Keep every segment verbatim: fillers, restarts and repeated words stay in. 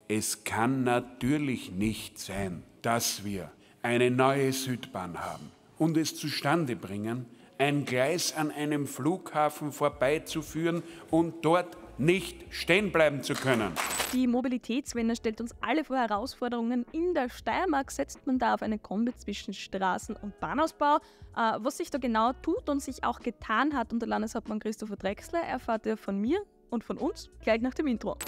Es kann natürlich nicht sein, dass wir eine neue Südbahn haben und es zustande bringen, ein Gleis an einem Flughafen vorbeizuführen und dort nicht stehen bleiben zu können. Die Mobilitätswende stellt uns alle vor Herausforderungen. In der Steiermark setzt man da auf eine Kombi zwischen Straßen- und Bahnausbau. Äh, was sich da genau tut und sich auch getan hat unter Landeshauptmann Christopher Drechsler, erfahrt ihr von mir und von uns gleich nach dem Intro.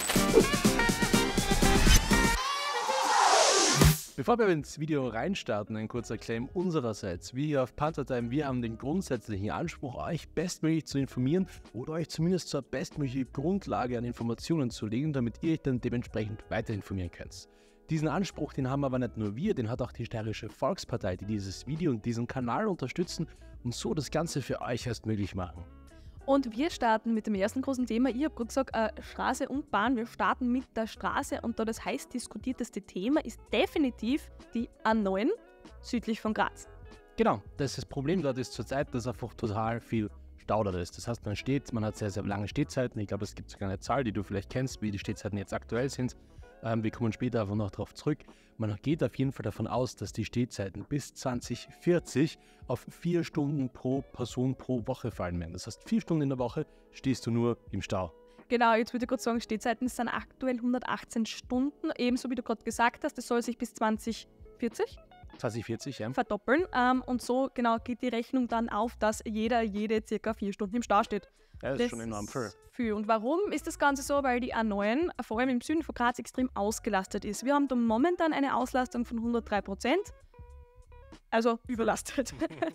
Bevor wir ins Video reinstarten, ein kurzer Claim unsererseits. Wir hier auf Panther Time, wir haben den grundsätzlichen Anspruch, euch bestmöglich zu informieren oder euch zumindest zur bestmöglichen Grundlage an Informationen zu legen, damit ihr euch dann dementsprechend weiter informieren könnt. Diesen Anspruch, den haben aber nicht nur wir, den hat auch die Steirische Volkspartei, die dieses Video und diesen Kanal unterstützen und so das Ganze für euch erst möglich machen. Und wir starten mit dem ersten großen Thema. Ich habe gerade gesagt, äh, Straße und Bahn. Wir starten mit der Straße und da das heiß diskutierteste Thema ist definitiv die A neun südlich von Graz. Genau, das, das Problem dort ist zurzeit, dass einfach total viel Stau dort ist. Das heißt, man steht, man hat sehr, sehr lange Stehzeiten. Ich glaube, es gibt sogar eine Zahl, die du vielleicht kennst, wie die Stehzeiten jetzt aktuell sind. Ähm, wir kommen später einfach noch darauf zurück. Man geht auf jeden Fall davon aus, dass die Stehzeiten bis zwanzig vierzig auf vier Stunden pro Person pro Woche fallen werden. Das heißt, vier Stunden in der Woche stehst du nur im Stau. Genau, jetzt würde ich gerade sagen, Stehzeiten sind aktuell hundertachtzehn Stunden. Ebenso wie du gerade gesagt hast, das soll sich bis zwanzig vierzig zwanzig vierzig, ja. verdoppeln. Ähm, und so genau geht die Rechnung dann auf, dass jeder, jede circa vier Stunden im Stau steht. Ja, das, das ist schon enorm viel. viel. Und warum ist das Ganze so? Weil die A neun vor allem im Süden von Graz extrem ausgelastet ist. Wir haben da momentan eine Auslastung von hundertdrei Prozent, also überlastet.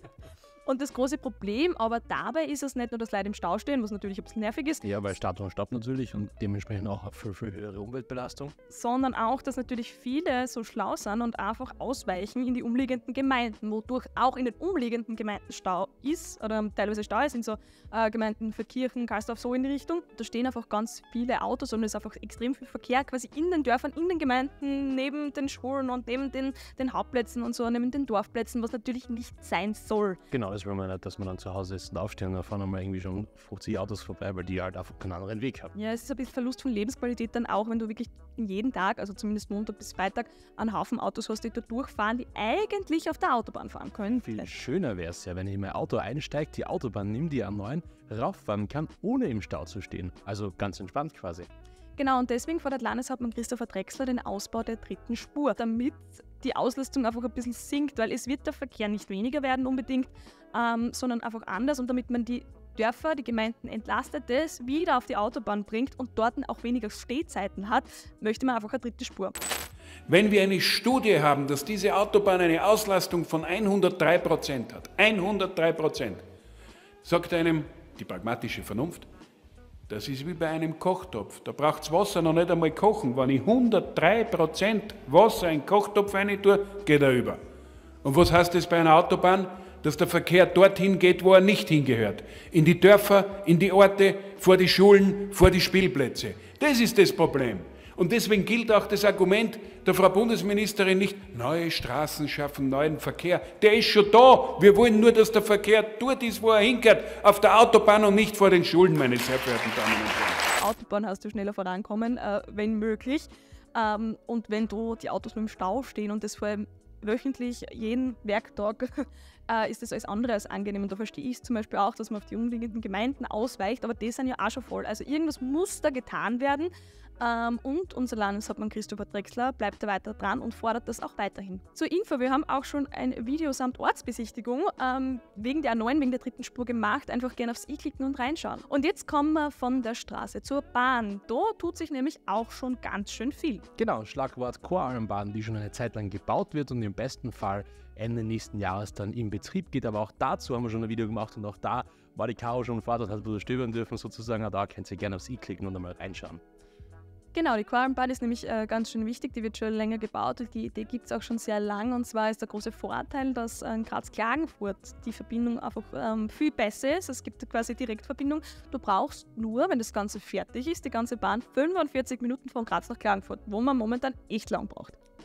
Und das große Problem aber dabei ist es nicht nur, dass Leute im Stau stehen, was natürlich ein bisschen nervig ist. Ja, weil Start und Stopp natürlich und dementsprechend auch für, für höhere Umweltbelastung. Sondern auch, dass natürlich viele so schlau sind und einfach ausweichen in die umliegenden Gemeinden, wodurch auch in den umliegenden Gemeinden Stau ist oder teilweise Stau ist in so äh, Gemeinden für Kirchen, Karlsdorf, so in die Richtung. Da stehen einfach ganz viele Autos und es ist einfach extrem viel Verkehr quasi in den Dörfern, in den Gemeinden, neben den Schulen und neben den, den Hauptplätzen und so, neben den Dorfplätzen, was natürlich nicht sein soll. Genau. Das will man nicht, dass man dann zu Hause ist und aufstehen und da fahren einmal irgendwie schon fünfzig Autos vorbei, weil die halt einfach keinen anderen Weg haben. Ja, es ist ein bisschen Verlust von Lebensqualität dann auch, wenn du wirklich jeden Tag, also zumindest Montag bis Freitag, einen Haufen Autos hast, die da durchfahren, die eigentlich auf der Autobahn fahren können. Viel schöner wäre es ja, wenn ich in mein Auto einsteige, die Autobahn nimmt, die A neun, rauffahren kann, ohne im Stau zu stehen. Also ganz entspannt quasi. Genau, und deswegen fordert Landeshauptmann Christopher Drechsler den Ausbau der dritten Spur, damit die Auslastung einfach ein bisschen sinkt, weil es wird der Verkehr nicht weniger werden unbedingt, ähm, sondern einfach anders und damit man die Dörfer, die Gemeinden entlastet, das wieder auf die Autobahn bringt und dort auch weniger Stehzeiten hat, möchte man einfach eine dritte Spur. Wenn wir eine Studie haben, dass diese Autobahn eine Auslastung von hundertdrei Prozent hat, hundertdrei Prozent, sagt einem die pragmatische Vernunft, das ist wie bei einem Kochtopf. Da braucht das Wasser noch nicht einmal kochen. Wenn ich hundertdrei Prozent Wasser in den Kochtopf rein tue, geht er über. Und was heißt das bei einer Autobahn? Dass der Verkehr dorthin geht, wo er nicht hingehört. In die Dörfer, in die Orte, vor die Schulen, vor die Spielplätze. Das ist das Problem. Und deswegen gilt auch das Argument der Frau Bundesministerin nicht, neue Straßen schaffen neuen Verkehr. Der ist schon da. Wir wollen nur, dass der Verkehr dort ist, wo er hingehört, auf der Autobahn und nicht vor den Schulen, meine sehr verehrten Damen und Herren. Autobahn hast du schneller vorankommen, äh, wenn möglich. Ähm, und wenn du die Autos nur im Stau stehen und das vor allem wöchentlich, jeden Werktag, äh, ist das alles andere als angenehm. Und da verstehe ich zum Beispiel auch, dass man auf die umliegenden Gemeinden ausweicht, aber die sind ja auch schon voll. Also irgendwas muss da getan werden. Ähm, und unser Landeshauptmann Christopher Drechsler bleibt da weiter dran und fordert das auch weiterhin. Zur Info, wir haben auch schon ein Video samt Ortsbesichtigung ähm, wegen der A neun, wegen der dritten Spur gemacht. Einfach gerne aufs i klicken und reinschauen. Und jetzt kommen wir von der Straße zur Bahn. Da tut sich nämlich auch schon ganz schön viel. Genau, Schlagwort Choralmbahn, die schon eine Zeit lang gebaut wird und im besten Fall Ende nächsten Jahres dann in Betrieb geht. Aber auch dazu haben wir schon ein Video gemacht und auch da war die Caro schon vor, dort hat man stöbern dürfen sozusagen. Auch da könnt ihr gerne aufs i klicken und einmal reinschauen. Genau, die Choralmbahn ist nämlich äh, ganz schön wichtig, die wird schon länger gebaut, die Idee gibt es auch schon sehr lang und zwar ist der große Vorteil, dass in Graz-Klagenfurt die Verbindung einfach ähm, viel besser ist, es gibt quasi Direktverbindung, du brauchst nur, wenn das Ganze fertig ist, die ganze Bahn fünfundvierzig Minuten von Graz nach Klagenfurt, wo man momentan echt lang braucht.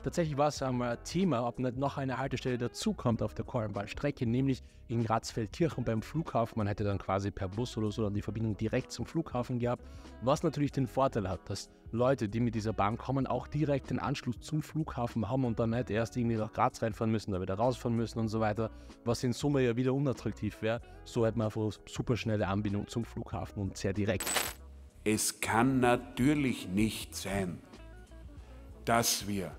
Tatsächlich war es einmal ein Thema, ob nicht noch eine Haltestelle dazukommt auf der Kornbahnstrecke, nämlich in Graz-Feldkirchen beim Flughafen. Man hätte dann quasi per Bus oder so dann die Verbindung direkt zum Flughafen gehabt, was natürlich den Vorteil hat, dass Leute, die mit dieser Bahn kommen, auch direkt den Anschluss zum Flughafen haben und dann nicht erst irgendwie nach Graz reinfahren müssen, da wieder rausfahren müssen und so weiter, was in Summe ja wieder unattraktiv wäre. So hätte man einfach eine super schnelle Anbindung zum Flughafen und sehr direkt. Es kann natürlich nicht sein, dass wir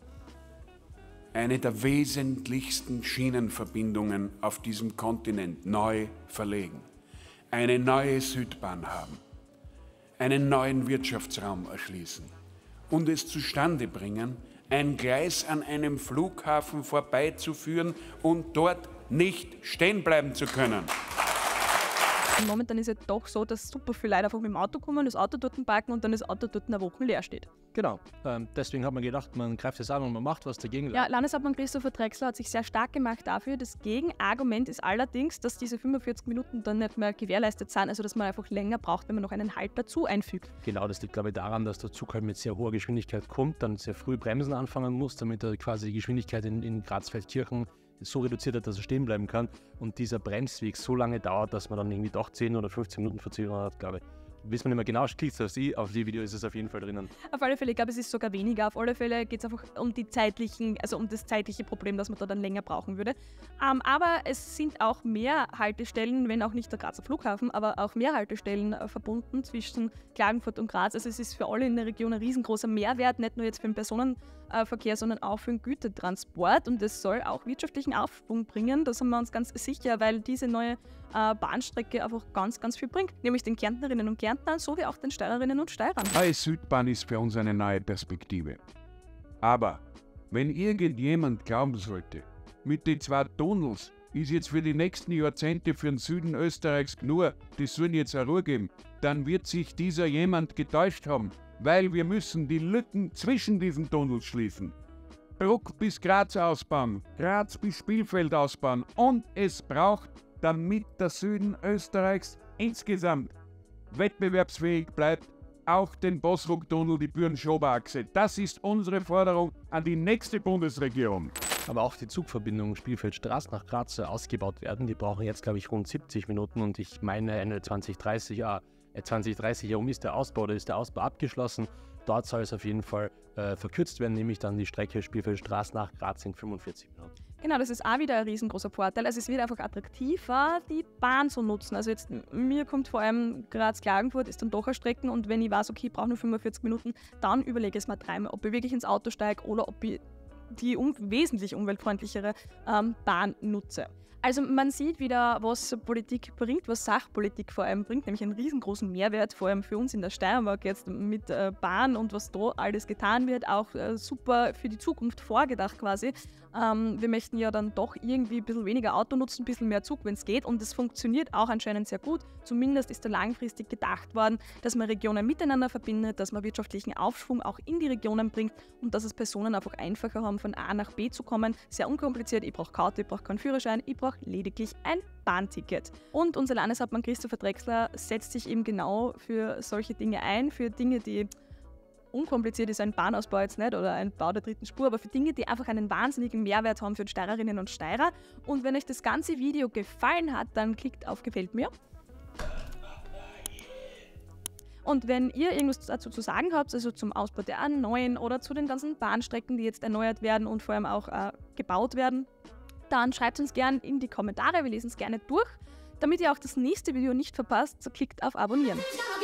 eine der wesentlichsten Schienenverbindungen auf diesem Kontinent neu verlegen, eine neue Südbahn haben, einen neuen Wirtschaftsraum erschließen und es zustande bringen, ein Gleis an einem Flughafen vorbeizuführen und dort nicht stehen bleiben zu können. Momentan ist es doch so, dass super viele Leute einfach mit dem Auto kommen, das Auto dort parken und dann das Auto dort eine Woche leer steht. Genau, ähm, deswegen hat man gedacht, man greift es an und man macht was dagegen. Ja, Landeshauptmann Christopher Drechsler hat sich sehr stark gemacht dafür. Das Gegenargument ist allerdings, dass diese fünfundvierzig Minuten dann nicht mehr gewährleistet sind, also dass man einfach länger braucht, wenn man noch einen Halt dazu einfügt. Genau, das liegt glaube ich daran, dass der Zug halt mit sehr hoher Geschwindigkeit kommt, dann sehr früh bremsen anfangen muss, damit er quasi die Geschwindigkeit in, in Graz-Feldkirchen so reduziert hat, dass er stehen bleiben kann und dieser Bremsweg so lange dauert, dass man dann irgendwie doch zehn oder fünfzehn Minuten Verzögerung hat, glaube ich. Wissen wir nicht mehr genau, klickt auf sie, auf die Video ist es auf jeden Fall drinnen. Auf alle Fälle, ich glaube, es ist sogar weniger. Auf alle Fälle geht es einfach um die zeitlichen, also um das zeitliche Problem, dass man da dann länger brauchen würde. Ähm, aber es sind auch mehr Haltestellen, wenn auch nicht der Grazer Flughafen, aber auch mehr Haltestellen äh, verbunden zwischen Klagenfurt und Graz. Also es ist für alle in der Region ein riesengroßer Mehrwert, nicht nur jetzt für den Personenverkehr, sondern auch für den Gütertransport. Und es soll auch wirtschaftlichen Aufschwung bringen, da sind wir uns ganz sicher, weil diese neue äh, Bahnstrecke einfach ganz, ganz viel bringt. Nämlich den Kärntnerinnen und Kärntnern sowie auch den Steirerinnen und Steirern. Neue Südbahn ist für uns eine neue Perspektive. Aber wenn irgendjemand glauben sollte, mit den zwei Tunnels ist jetzt für die nächsten Jahrzehnte für den Süden Österreichs nur, die sollen jetzt eine Ruhe geben, dann wird sich dieser jemand getäuscht haben, weil wir müssen die Lücken zwischen diesen Tunnels schließen. Bruck bis Graz ausbauen, Graz bis Spielfeld ausbauen und es braucht, damit der Süden Österreichs insgesamt wettbewerbsfähig bleibt, auch den Bosruck-Tunnel, die Büren-Schober-Achse. Das ist unsere Forderung an die nächste Bundesregierung. Aber auch die Zugverbindung Spielfeld-Straß nach Graz soll ausgebaut werden. Die brauchen jetzt, glaube ich, rund siebzig Minuten und ich meine Ende zwanzig dreißig, ja, zwanzig dreißig herum ist der Ausbau, da ist der Ausbau abgeschlossen. Dort soll es auf jeden Fall äh, verkürzt werden, nämlich dann die Strecke Spielfeld-Straß nach Graz in fünfundvierzig Minuten. Genau, das ist auch wieder ein riesengroßer Vorteil. Also es wird einfach attraktiver, die Bahn zu nutzen. Also jetzt, mir kommt vor allem Graz-Klagenfurt, ist dann doch eine Strecke und wenn ich weiß, okay, ich brauche nur fünfundvierzig Minuten, dann überlege ich es mir dreimal, ob ich wirklich ins Auto steige oder ob ich die um, wesentlich umweltfreundlichere ähm, Bahn nutze. Also man sieht wieder, was Politik bringt, was Sachpolitik vor allem bringt, nämlich einen riesengroßen Mehrwert, vor allem für uns in der Steiermark jetzt mit äh, Bahn und was da alles getan wird, auch äh, super für die Zukunft vorgedacht quasi. Ähm, wir möchten ja dann doch irgendwie ein bisschen weniger Auto nutzen, ein bisschen mehr Zug, wenn es geht und es funktioniert auch anscheinend sehr gut. Zumindest ist da langfristig gedacht worden, dass man Regionen miteinander verbindet, dass man wirtschaftlichen Aufschwung auch in die Regionen bringt und dass es Personen einfach einfacher haben, von A nach B zu kommen. Sehr unkompliziert, ich brauche Karte, ich brauche keinen Führerschein, ich brauche lediglich ein Bahnticket. Und unser Landeshauptmann Christopher Drechsler setzt sich eben genau für solche Dinge ein, für Dinge, die unkompliziert ist, ein Bahnausbau jetzt nicht oder ein Bau der dritten Spur, aber für Dinge, die einfach einen wahnsinnigen Mehrwert haben für die Steirerinnen und Steirer. Und wenn euch das ganze Video gefallen hat, dann klickt auf Gefällt mir. Und wenn ihr irgendwas dazu zu sagen habt, also zum Ausbau der neuen oder zu den ganzen Bahnstrecken, die jetzt erneuert werden und vor allem auch äh, gebaut werden, dann schreibt uns gerne in die Kommentare, wir lesen es gerne durch. Damit ihr auch das nächste Video nicht verpasst, so klickt auf Abonnieren.